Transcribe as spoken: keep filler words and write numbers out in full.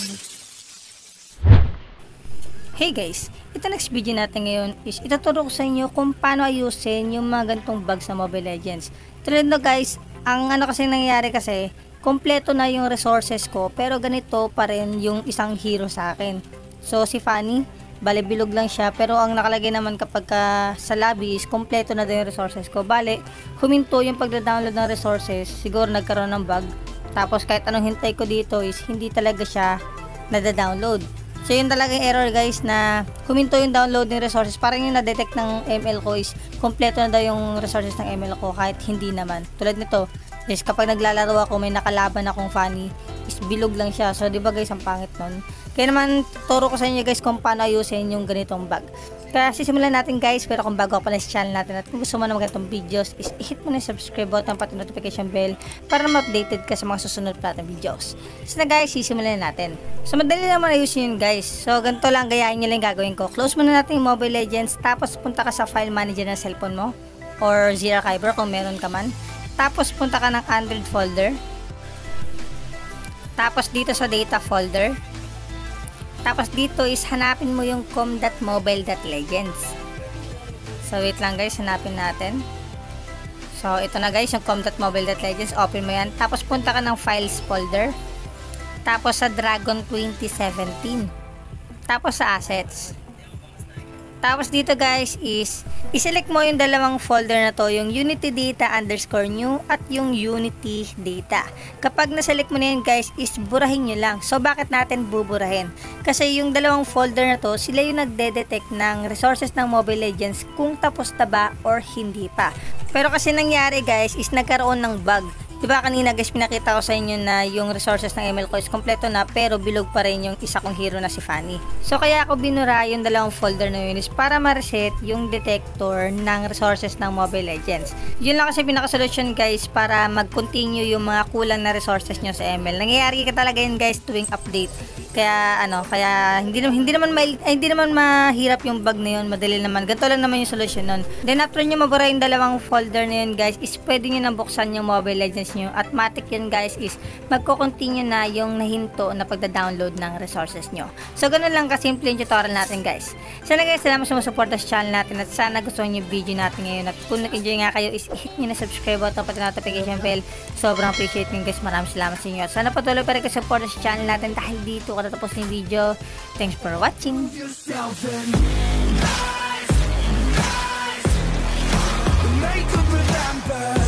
Hey guys, ito next video natin ngayon is ituturo ko sa inyo kung paano ayusin yung mga ganitong bug sa Mobile Legends. Tulad no guys, ang ano kasi nangyayari kasi, kompleto na yung resources ko pero ganito pa rin yung isang hero sa akin. So si Fanny, bale bilog lang siya pero ang nakalagay naman kapag ka sa lobby is kompleto na din yung resources ko. Bale, huminto yung pagda-download ng resources, siguro nagkaroon ng bug. Tapos kahit anong hintay ko dito is hindi talaga siya nada-download. So yun talaga yung error guys, na huminto yung download ng resources. Parang yung na-detect ng M L ko is kompleto na daw yung resources ng M L ko kahit hindi naman. Tulad nito, guys, kapag naglalaro ako may nakalaban akong Fanny is bilog lang siya. So di ba guys, ang pangit nun. Kaya naman turo ko sa inyo guys kung paano ayusin yung ganitong bug. Kaya sisimulan natin guys, pero kung bago ka pala sa channel natin at kung gusto mo na magandang videos is i-hit mo na yung subscribe button pati notification bell para ma-updated ka sa mga susunod pa natin videos. So na guys, sisimulan natin. So madali naman ayusin yun guys. So ganito lang, gayahin nyo lang gagawin ko. Close muna natin yung Mobile Legends, tapos punta ka sa file manager ng cellphone mo or Zira Kyber kung meron ka man. Tapos punta ka ng Android folder. Tapos dito sa data folder. Tapos dito is hanapin mo yung com dot mobile dot legends. So wait lang guys, hanapin natin. So ito na guys, yung com dot mobile dot legends, open mo yan. Tapos punta ka ng files folder. Tapos sa Dragon twenty seventeen. Tapos sa assets. Tapos dito guys is i-select mo yung dalawang folder na to, yung Unity Data underscore new at yung Unity Data. Kapag na-select mo na yan guys is burahin nyo lang. So bakit natin buburahin? Kasi yung dalawang folder na to, sila yung nagde-detect ng resources ng Mobile Legends kung tapos na ba or hindi pa. Pero kasi nangyari guys is nagkaroon ng bug. Diba kanina guys, pinakita ko sa inyo na yung resources ng M L ko is kompleto na pero bilog pa rin yung isa kong hero na si Fanny. So kaya ako binura yung dalawang folder na yun is para ma-reset yung detector ng resources ng Mobile Legends. Yun lang kasi pinaka-solution guys para mag-continue yung mga kulang na resources nyo sa M L. Nangyayari ka talaga yun guys tuwing update. Kaya ano, kaya hindi naman hindi naman may, ay, hindi naman mahirap yung bug na yun, madali naman. Ganito lang naman yung solution nun. Then after nyo mabura yung dalawang folder na yun guys, is pwede nyo nang buksan yung Mobile Legends nyo. At matik yun guys is magko-continue na yung nahinto na pagda-download ng resources nyo. So ganun lang kasimple yung tutorial natin guys. Sana guys, salamat sa sumusuporta sa channel natin at sana gustuhan yung video natin ngayon. At kung nag-enjoy nga kayo is hit nyo na subscribe button pati notification bell. Sobrang appreciate nyo guys, maraming salamat sa inyo. At sana patuloy pa rin kayo support sa channel natin dahil dito katapos ng video. Thanks for watching. Make them remember.